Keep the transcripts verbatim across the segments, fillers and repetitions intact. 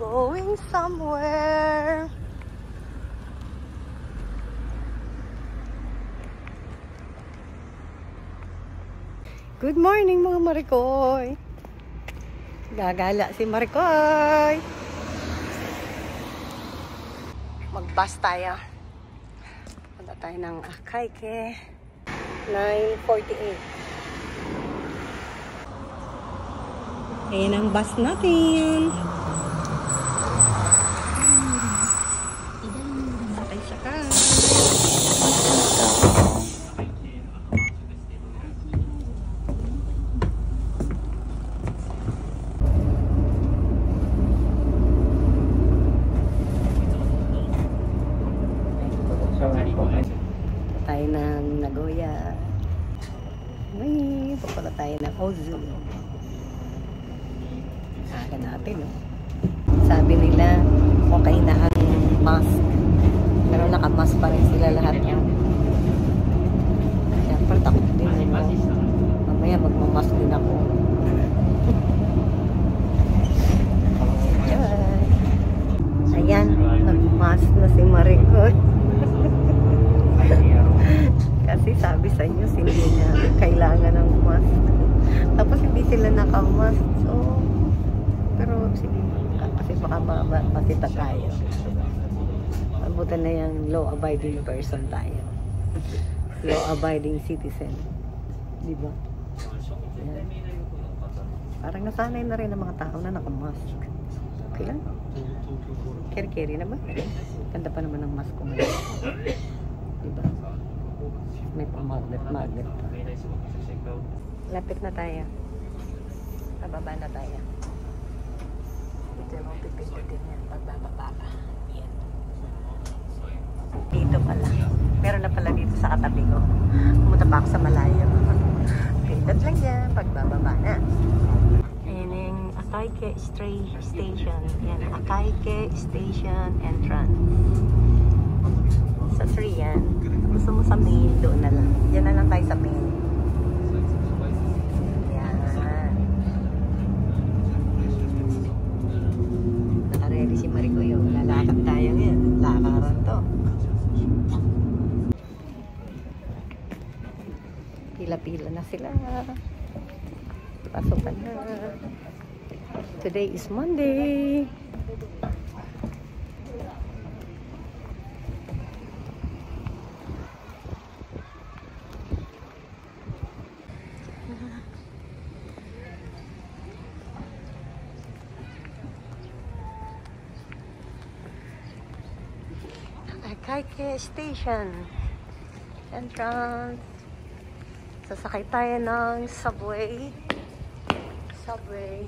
going somewhere. Good morning mga Marikoy. Gagala si Marikoy. Mag-bus tayo. Punta tayo ng Akaike. nine forty-eight. Ayan ang bus natin. Sakay-sakay. Tayo ng Nagoya. May pupunta tayo ng Ozu. Aga natin, no? Sabi nila, okay na ang mask. Pero naka-mask pa rin sila lahat. No? Siyempre, takot din ako. Mamaya magmamask din ako. Ayan, nag-mask na si Marikoy. Kasi sabi sa inyo, hindi niya kailangan ng mask. Tapos hindi sila naka-mask. So, pero sige, kasi baka makita tayo. Abutan na yung law-abiding person tayo. Law-abiding citizen. Diba? Yan. Parang nasanay na rin ang mga tao na naka-mask. Okay lang. Keri-keri naman. Ganda pa naman ang mask ko ngayon. Diba? May pang-magnet-magnet pa. Lapit na tayo. Pababa na tayo. Ito yung pipindutin yan. Pagbababa ka. Yan. Dito pala. Meron na pala dito sa katabi ko. Pumunta pa ako sa malayo. Pindot lang yan. Pagbababa na. Ayan yung Akaike Station. Yan. Akaike Station Entrance. Sa three yan. Gusto mo sa main, doon na lang. Diyan na lang tayo sa main. Yan. Naka-ready si Marikoy. Lalakad tayo yan. Lakaran to. Pila-pila na sila. Pasukan na. Today is Monday. Akaike Station Entrance. Sasakay tayo ng subway. Subway.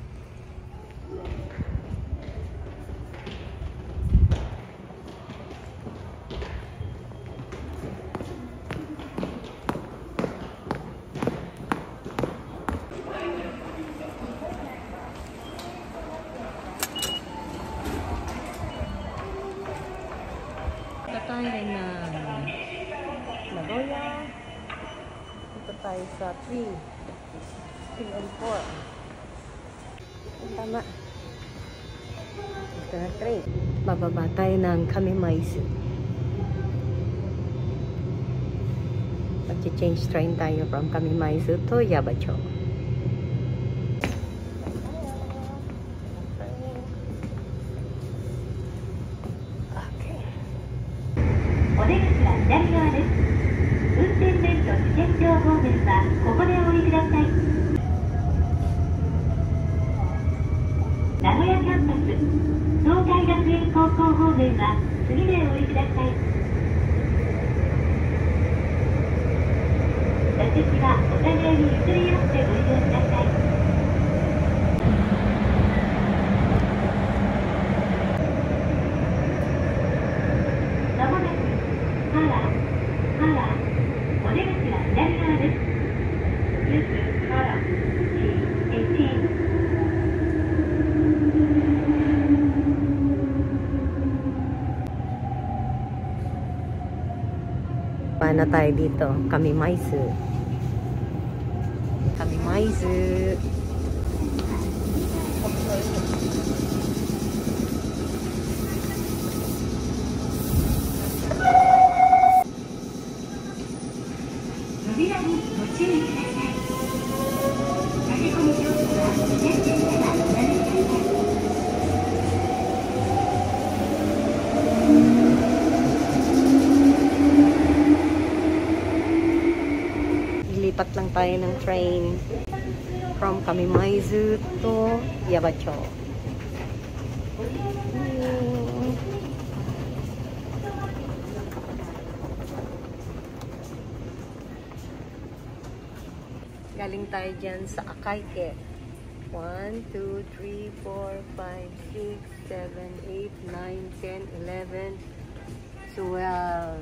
Tayo na Nagoya. Ito tayo sa three and four. Tama. Ito na three. Bababa tayo ng Kamimaizu. Mag-change train tayo from Kamimaizu to Yabacho. Na tayo dito, Kamimaizu. Kamimaizu. lang tayo ng train from Kamimaizu to Yabacho. Hmm. Galing tayo dyan sa Akaike. one, two, three, four, five, six, seven, eight, nine, ten, eleven, twelve.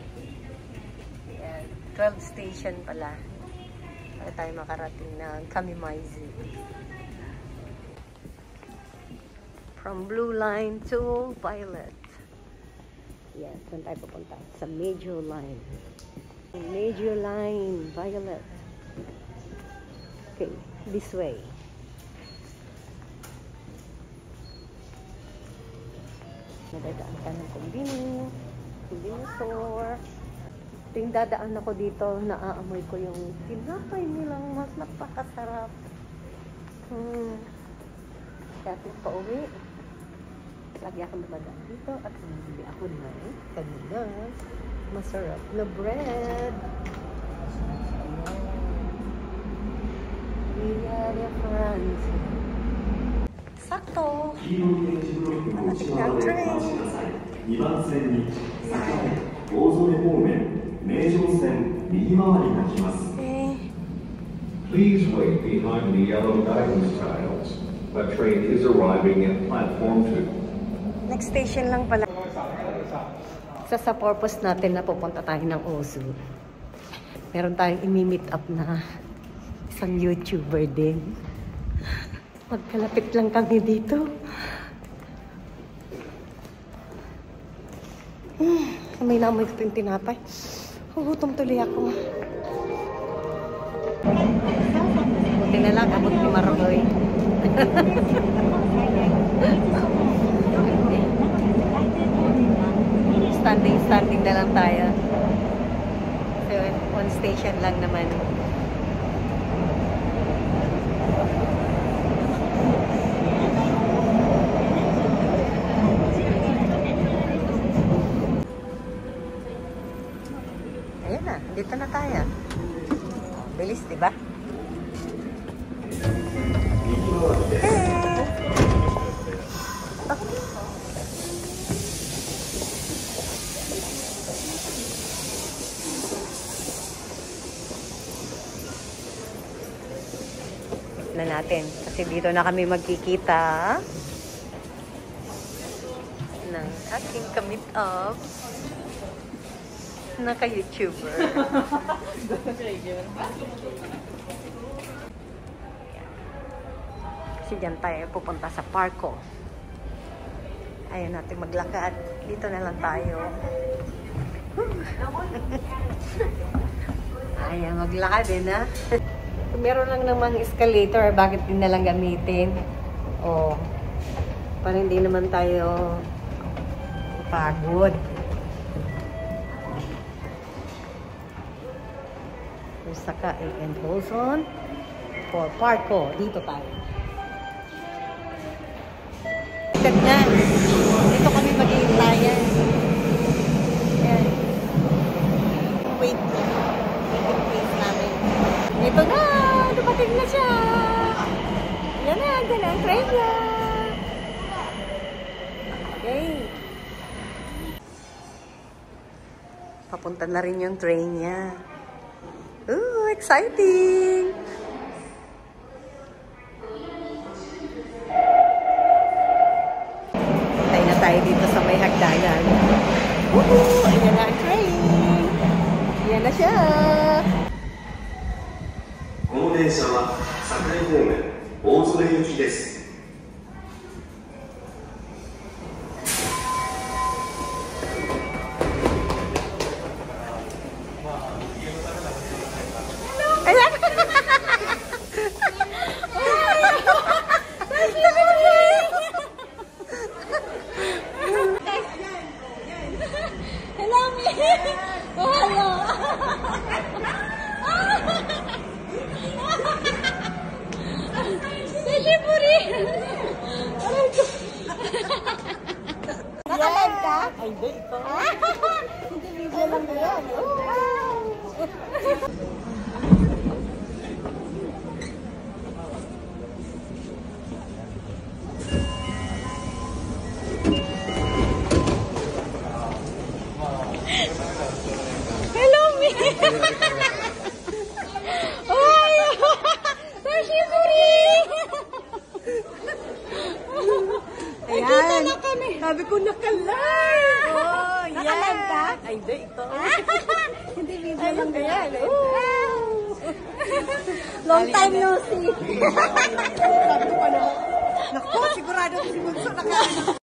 Yan. twelve station pala. Para tayo makarating ng Kamimaizu. From Blue Line to Violet. Yes, saan tayo pupunta? Sa Major Line. Major Line, Violet. Okay, this way. Nadadaan ka ng Convenience, Convenience store. Ting dadaan ako dito, naaamoy ko yung tinapay nilang mas napakasarap. Hmm. Kapit pa uwi. Lagi akong dumadaan dito at bumili ako na eh. Kanina. Masarap na bread. Via de France. Sakto. Ating na ang train. Okay. Please wait behind the yellow guidance tiles. The train is arriving at platform two. Next station lang pala. Sa sa purpose natin na pupunta tayo ng Ozu. Meron tayong imi-meet up na isang YouTuber din. Magkalapit lang kami dito. Hmm, may namoy ko yung tinapay. Hugutom tuloy ako. Buti na lang, abot ni Maroy. Standing, standing na lang tayo. So, one station lang naman. Ayan na, dito na tayo. Bilis, diba? Na natin kasi dito na kami magkikita ng aking kamit up na ka-YouTuber. Kasi dyan tayo pupunta sa Parco. Ayaw natin maglakad. Dito na lang tayo. Ayaw maglakad eh na. Meron lang namang escalator, bakit din nalang gamitin? O, para hindi naman tayo pagod. Osaka and Hoson for Parco. Dito tayo. Tignan. Dito kami mag-iintayan. Ayan. Wait. Wait namin. Ito na! Dumating na siya! Yan na! Yan na ang train niya! Okay. Papunta na rin yung train niya. Ooh! Exciting! Tayo na tayo dito sa may hagdanan. Woohoo! Ayan na ang train! Yan na siya! この電車は堺方面大曽根行きです。 Nakalive ka? Ay, hindi. Ito. Hindi, video lang yan. Sabi ko, naka-live! Oh, yes! Naka-live ka? Ay, hindi, ito. Hindi video Ay, lang kaya, ganyan. oh. Long time no see. Sabi ko pa naman, naku, sigurado si Bunso naka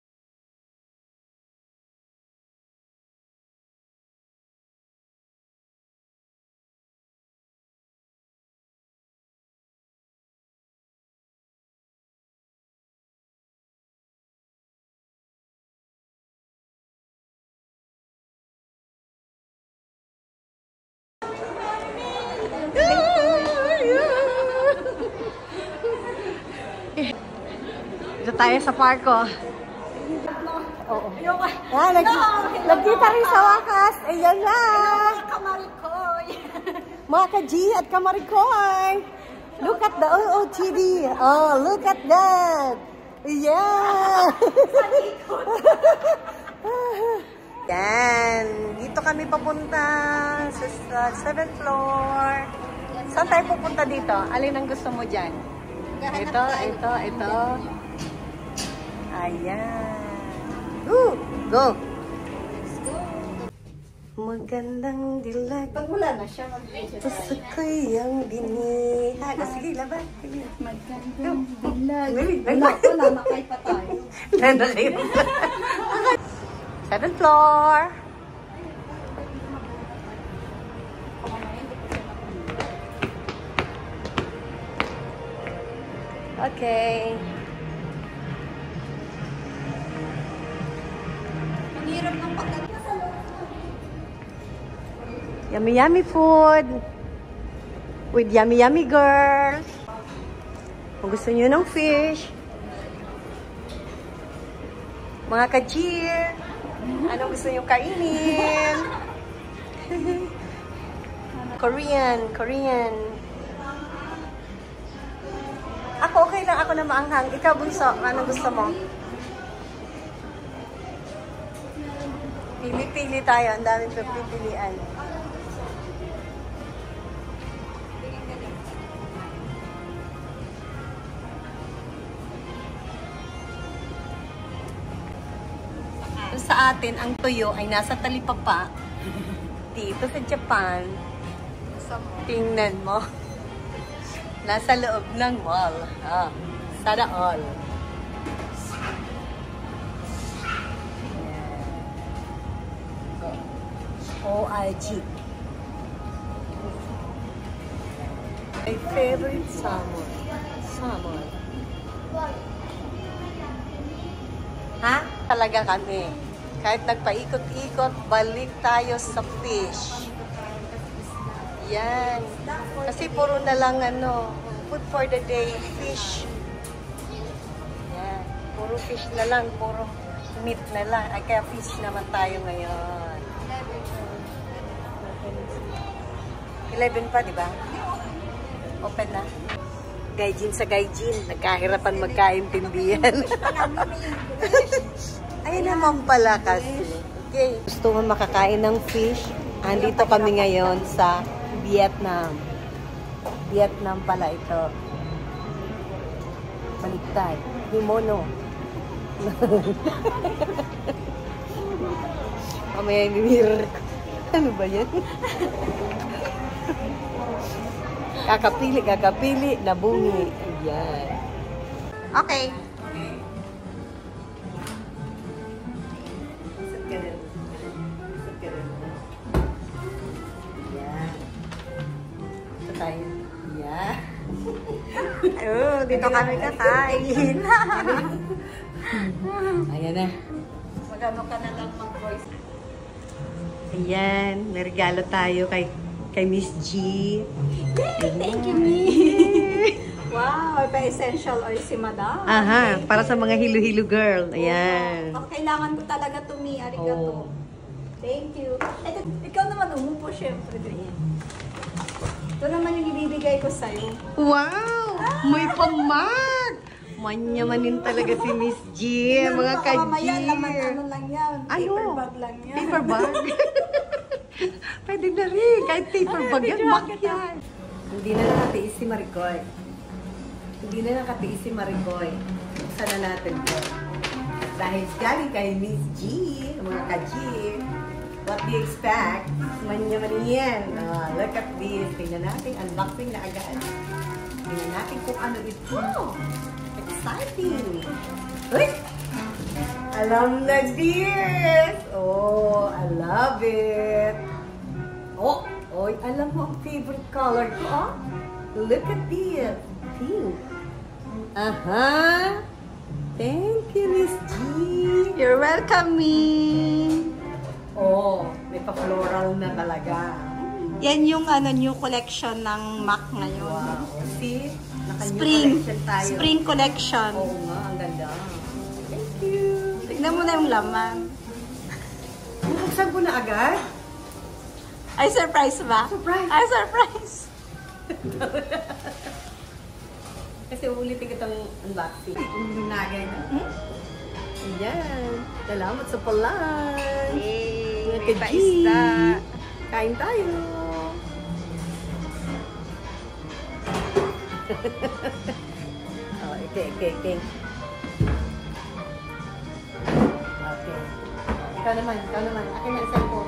Dito tayo sa parko. Oo. Ah, nag nagkita rin sa wakas. Ayan na. Kamarikoy. Mga ka-G at kamarikoy. Look at the O O T D. Oh, look at that. Yeah. Yan. Dito kami papunta sa uh, seventh floor. Saan tayo pupunta dito? Alin ang gusto mo dyan? Ito, ito, ito. Ayan. Woo! Go! Magandang dilag. Pag wala na siya, mag-video tayo. Puso ko'y ang biniha. Sige, laban. Magandang dilag. Dali, dali. Wala, wala, nakay pa tayo. Tanda kayo. Seventh floor. Okay. Ang hirap ng pagkat. Yummy, yummy food. With yummy, yummy girls. Kung gusto nyo ng fish. Mga ka-cheer. Anong gusto nyo kainin? Korean, Korean. Ako, okay lang ako na maanghang. Ikaw, Bunso, anong gusto mo? Pili-pili tayo. Ang daming pipilian. Sa atin, ang tuyo ay nasa talipapa. Dito sa Japan, tingnan mo. Nasa loob ng mall. Ah, sana all. O I G. My favorite salmon. Salmon. Ha? Talaga kami. Kahit nagpaikot-ikot, balik tayo sa fish. Yan. Kasi puro na lang ano, food for the day, fish. Yan. Puro fish na lang, puro meat na lang. Ay, kaya fish naman tayo ngayon. eleven pa, di ba? Open na. Gaijin sa gaijin. Nagkahirapan magkaintindihan. Ay naman pala kasi. Okay. Gusto mo makakain ng fish? Andito kami ngayon sa Vietnam. Vietnam pala ito. Baliktad. Himono. Mamaya yung mirror. Ano ba yan? Kakapili, kakapili, nabungi. Ayan. Okay. Tayo. Yeah. Oh, dito kami kakain. Ayan na. Magano ka na lang mag-voice. Ayan, may regalo tayo kay kay Miss G. Thank you, me. Wow, pa-essential oil si Madam. Aha, para sa mga hilo-hilo girl. Ayan. Ang kailangan ko talaga to, me. Arigato. Oh. Thank you. Ito, ikaw naman umupo, syempre. Ito naman yung ibibigay ko sa'yo. Wow! May pamark! Manyamanin talaga si Miss G. Mga ka-G. Mamaya naman ano lang yan. Ano? Paper bag lang yan. Paper bag? Pwede na rin. Kahit paper bag yan, bag yan. Hindi na nakatiis si Maricoy. Hindi na nakatiis si Maricoy. Buksan na natin to. Dahil galing kay Miss G, mga ka-G, what do you expect? Manya-mani yan. Uh, look at this. Tingnan natin. Unboxing na agad. Tingnan natin kung ano ito. Exciting. Uy! Alam na this. Oh, I love it. Oh, oh, alam mo ang favorite color ko, oh? Look at this. Pink. Aha. Thank you, Miss G. You're welcome, me. Oh, may pa-floral na talaga. Yan yung ano new collection ng MAC ngayon. Wow. See? Naka-new Spring. collection tayo. Spring collection. Oo nga, ang ganda. Thank you. Tignan mo na yung laman. Buksan ko na agad. Ay, surprise ba? Surprise. Ay, surprise. Kasi ulitin kitang unboxing. Ulinagay na. Hmm? Ayan. Salamat sa palan. Yay! Mga May ka-G. paisda. Kain tayo. Oh, okay, okay, okay. Okay. Ikaw naman, ikaw naman. Akin na ang cellphone.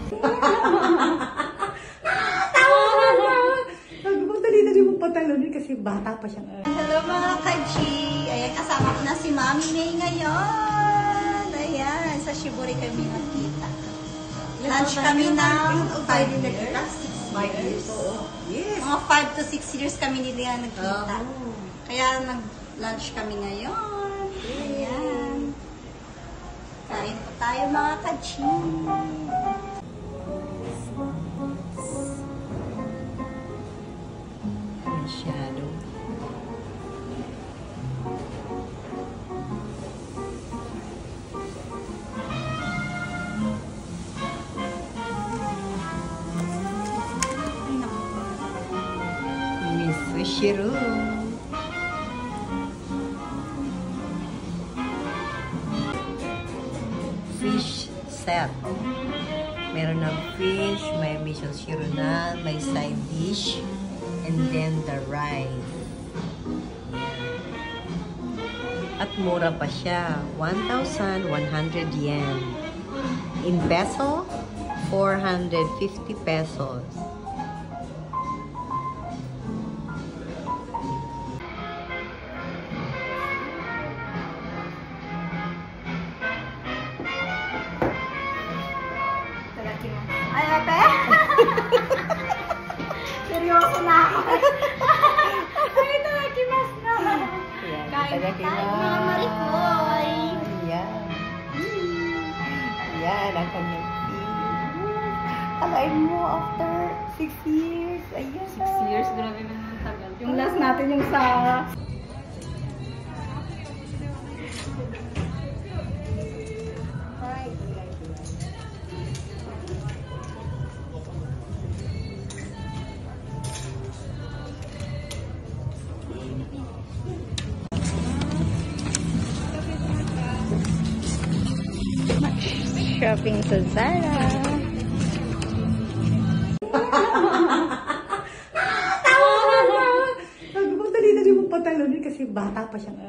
Nagpagdali-dali mong pantalonin kasi bata pa siya. Hello mga ka-G! Ayan, kasama ko na si Mami May ngayon. Ayan, sa Shiburi kami nakita. Lunch kami ng five years. Five years. Yes. Mga five to six years kami nila nagkita. Oh. Kaya nag-lunch kami ngayon. Ayan. Kain po tayo mga ka-G. Masyado. Miss Sushiro. Fish set. Meron ng fish, may miso shirunan, may side dish, and then the rice. At mura pa siya, one thousand one hundred yen. In peso, four hundred fifty pesos. Ay, ate! Seryoso na ako. Ay, talakimas na. Yan, Kain talaga tayo, kina- mga marikoy. Yan. Yan, ang kanyang tea. Alain mo after six years. Ayan. Six years, grabe naman tagal. Yung last natin yung sa... Shopping sa Zara. Nagpagdali-dali mong pantalonin kasi bata pa siya.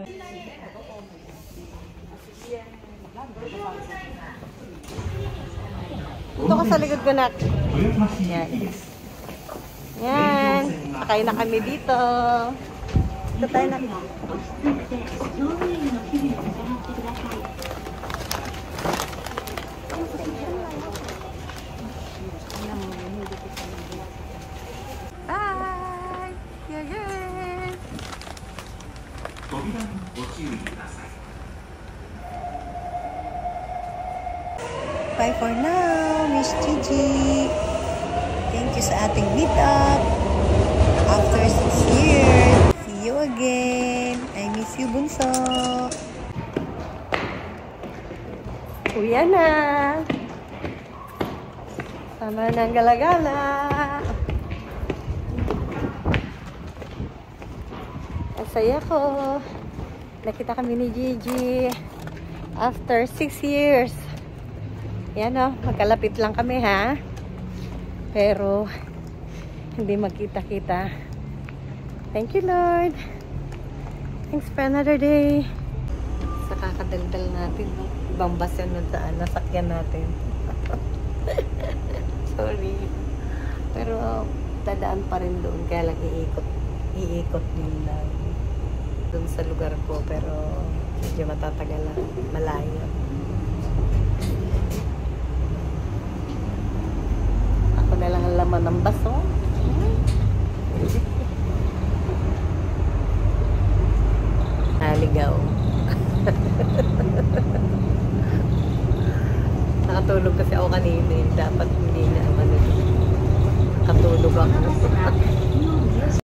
Ito ka sa likod ko, nak. Yan. Yan. Nakain na kami dito. Ito tayo, nak. Bye! Yeah, yeah. 扉にご注意ください。 Bye for now, Miss Gigi. Thank you sa ating meet-up. After six years, see you again. I miss you, Bunso. Uya na. Sama ng gala-gala. Ang saya ko. Nakita kami ni Gigi after six years. Yan o, magkalapit lang kami ha. Pero, hindi magkita-kita. Thank you, Lord. Thanks for another day. Sa kakadaldal natin, no? Ibang bus yan nun saan, nasakyan natin. Sorry. Pero, dadaan pa rin doon, kaya lang iikot. Iikot din lang. Doon sa lugar ko, pero medyo matatagal lang. Malayo. Ako na lang ang laman ng bus, oh. Naligaw. Nakatulog kasi ako kanina eh. Dapat hindi na naman. Nakatulog ako.